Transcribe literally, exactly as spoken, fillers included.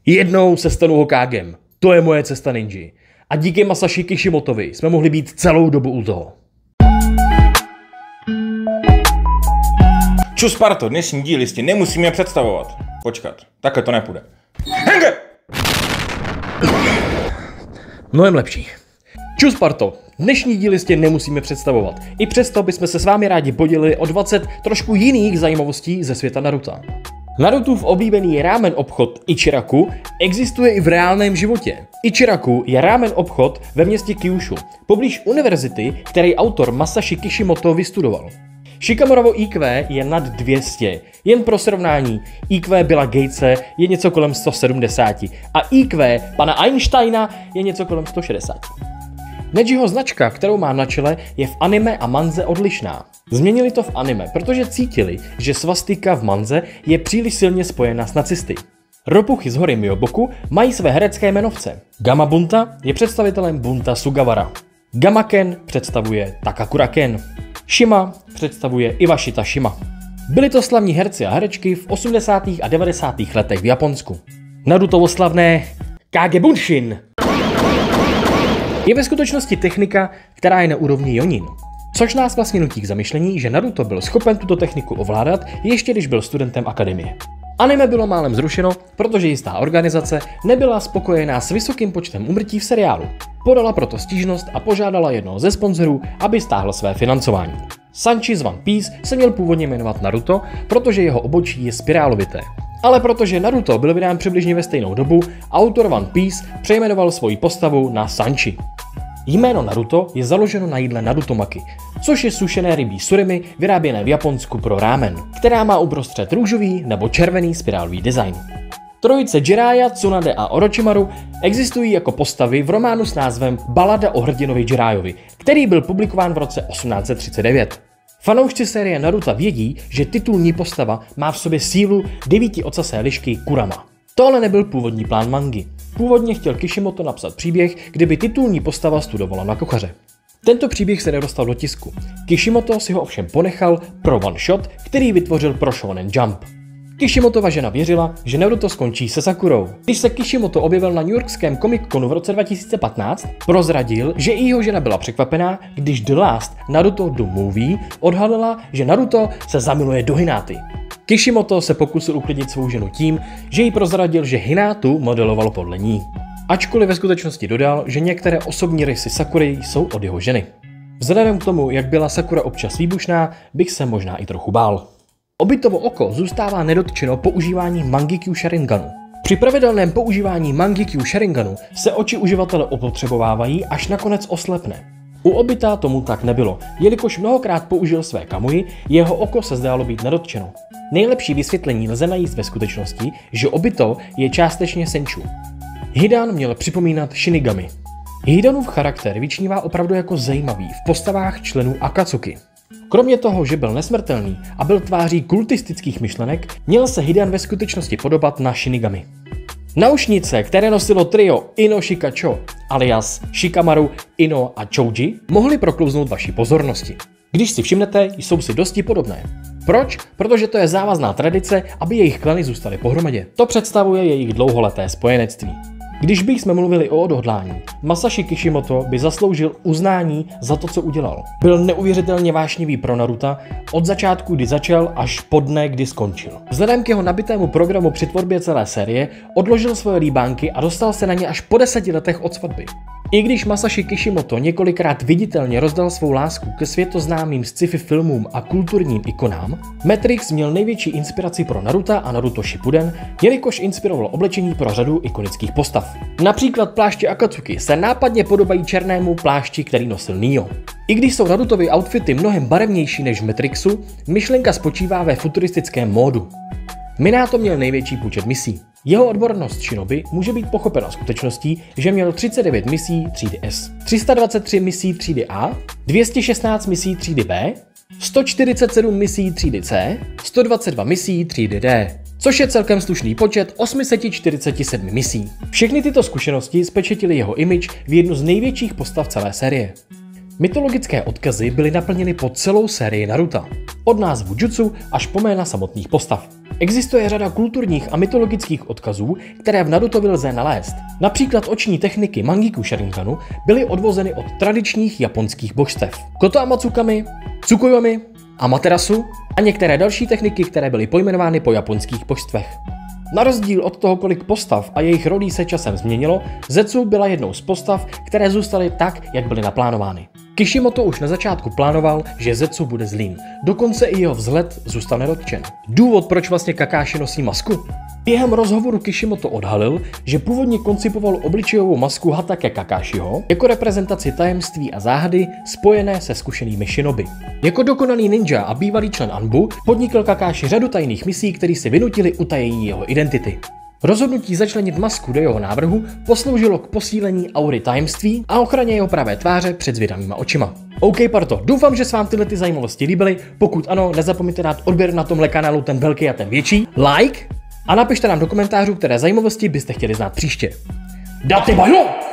Jednou se stanu Hokagem. To je moje cesta ninji. A díky Masashi Kishimotovi jsme mohli být celou dobu u toho. Čus Sparto, dnešní díl jistě nemusíme představovat. Počkat, takhle to nepůjde. Henge! Mnohem lepší. Čus Sparto, dnešní díl jistě nemusíme představovat. I přesto bychom se s vámi rádi podělili o dvacet trošku jiných zajímavostí ze světa Naruta. Narutův oblíbený rámen obchod Ichiraku existuje i v reálném životě. Ichiraku je rámen obchod ve městě Kyushu, poblíž univerzity, který autor Masashi Kishimoto vystudoval. Shikamarovo í kvé je nad dvě stě. Jen pro srovnání, í kvé Billa Gatese je něco kolem sto sedmdesát a í kvé pana Einsteina je něco kolem sto šedesát. Nejiho značka, kterou má na čele, je v anime a manze odlišná. Změnili to v anime, protože cítili, že svastika v manze je příliš silně spojena s nacisty. Ropuchy z hory Myoboku mají své herecké jmenovce. Gama Bunta je představitelem Bunta Sugawara. Gama Ken představuje Takakura Ken. Shima představuje Iwashita Shima. Byli to slavní herci a herečky v osmdesátých a devadesátých letech v Japonsku. Narutovo slavné Kage Bunshin je ve skutečnosti technika, která je na úrovni Jonin. Což nás vlastně nutí k zamyšlení, že Naruto byl schopen tuto techniku ovládat ještě když byl studentem akademie. Anime bylo málem zrušeno, protože jistá organizace nebyla spokojená s vysokým počtem úmrtí v seriálu. Podala proto stížnost a požádala jednoho ze sponzorů, aby stáhl své financování. Sanji z One Piece se měl původně jmenovat Naruto, protože jeho obočí je spirálovité. Ale protože Naruto byl vydán přibližně ve stejnou dobu, autor One Piece přejmenoval svoji postavu na Sanji. Jméno Naruto je založeno na jídle Narutomaki, což je sušené rybí surimi vyráběné v Japonsku pro rámen, která má uprostřed růžový nebo červený spirálový design. Trojice Jiraiya, Tsunade a Orochimaru existují jako postavy v románu s názvem Balada o hrdinovi Jiraiyovi, který byl publikován v roce osmnáct set třicet devět. Fanoušci série Naruta vědí, že titulní postava má v sobě sílu devítiocasé lišky Kurama. To ale nebyl původní plán mangy. Původně chtěl Kishimoto napsat příběh, kdyby titulní postava studovala na kuchaře. Tento příběh se nedostal do tisku. Kishimoto si ho ovšem ponechal pro one shot, který vytvořil pro Shonen Jump. Kishimotova žena věřila, že Naruto skončí se Sakurou. Když se Kishimoto objevil na newyorském Comic Conu v roce dva tisíce patnáct, prozradil, že i jeho žena byla překvapená, když The Last Naruto The Movie odhalila, že Naruto se zamiluje do Hináty. Kishimoto se pokusil uklidnit svou ženu tím, že jí prozradil, že Hinátu modeloval podle ní. Ačkoliv ve skutečnosti dodal, že některé osobní rysy Sakury jsou od jeho ženy. Vzhledem k tomu, jak byla Sakura občas výbušná, bych se možná i trochu bál. Obitovo oko zůstává nedotčeno používání Mangekyu Sharinganu. Při pravidelném používání Mangekyu Sharinganu se oči uživatele opotřebovávají, až nakonec oslepne. U Obita tomu tak nebylo, jelikož mnohokrát použil své Kamui, jeho oko se zdálo být nedotčeno. Nejlepší vysvětlení lze najít ve skutečnosti, že Obito je částečně Senchu. Hidan měl připomínat Shinigami. Hidanův charakter vyčnívá opravdu jako zajímavý v postavách členů Akatsuki. Kromě toho, že byl nesmrtelný a byl tváří kultistických myšlenek, měl se Hidan ve skutečnosti podobat na Shinigami. Naušnice, které nosilo trio Ino Shikacho, alias Shikamaru, Ino a Choji, mohly proklouznout vaší pozornosti. Když si všimnete, jsou si dosti podobné. Proč? Protože to je závazná tradice, aby jejich klany zůstaly pohromadě. To představuje jejich dlouholeté spojenectví. Když bychom mluvili o odhodlání, Masashi Kishimoto by zasloužil uznání za to, co udělal. Byl neuvěřitelně vášnivý pro Naruta od začátku, kdy začal, až po dne, kdy skončil. Vzhledem k jeho nabitému programu při tvorbě celé série odložil svoje líbánky a dostal se na ně až po deseti letech od svatby. I když Masashi Kishimoto několikrát viditelně rozdal svou lásku ke světoznámým sci-fi filmům a kulturním ikonám, Matrix měl největší inspiraci pro Naruta a Naruto Shippuden, jelikož inspiroval oblečení pro řadu ikonických postav. Například pláště Akatsuki se nápadně podobají černému plášti, který nosil Neo. I když jsou Narutovy outfity mnohem barevnější než v Matrixu, myšlenka spočívá ve futuristickém módu. Minato měl největší počet misí. Jeho odbornost Shinobi může být pochopena skutečností, že měl třicet devět misí třídy S, tři sta dvacet tři misí třídy A, dvě stě šestnáct misí třídy B, sto čtyřicet sedm misí třídy C, sto dvacet dva misí třídy D, což je celkem slušný počet osm set čtyřicet sedm misí. Všechny tyto zkušenosti spečetily jeho image v jednu z největších postav celé série. Mytologické odkazy byly naplněny po celou sérii Naruta, od názvu jutsu až po jména samotných postav. Existuje řada kulturních a mytologických odkazů, které v Narutovi lze nalézt. Například oční techniky Mangekyou Sharinganu byly odvozeny od tradičních japonských božstev. Koto Amatsukami, Tsukuyomi, Amaterasu a některé další techniky, které byly pojmenovány po japonských božstvech. Na rozdíl od toho, kolik postav a jejich rolí se časem změnilo, Zetsu byla jednou z postav, které zůstaly tak, jak byly naplánovány. Kishimoto už na začátku plánoval, že Zetsu bude zlým, dokonce i jeho vzhled zůstal nedotčen. Důvod, proč vlastně Kakashi nosí masku? Během rozhovoru Kishimoto odhalil, že původně koncipoval obličejovou masku Hatake Kakashiho jako reprezentaci tajemství a záhady spojené se zkušenými shinobi. Jako dokonalý ninja a bývalý člen Anbu podnikl Kakashi řadu tajných misí, které si vynutili utajení jeho identity. Rozhodnutí začlenit masku do jeho návrhu posloužilo k posílení aury tajemství a ochraně jeho pravé tváře před zvědavýma očima. OK, parto, doufám, že se vám tyhle ty zajímavosti líbily. Pokud ano, nezapomeňte dát odběr na tomhle kanálu, ten velký a ten větší, like a napište nám do komentářů, které zajímavosti byste chtěli znát příště. Date bajo!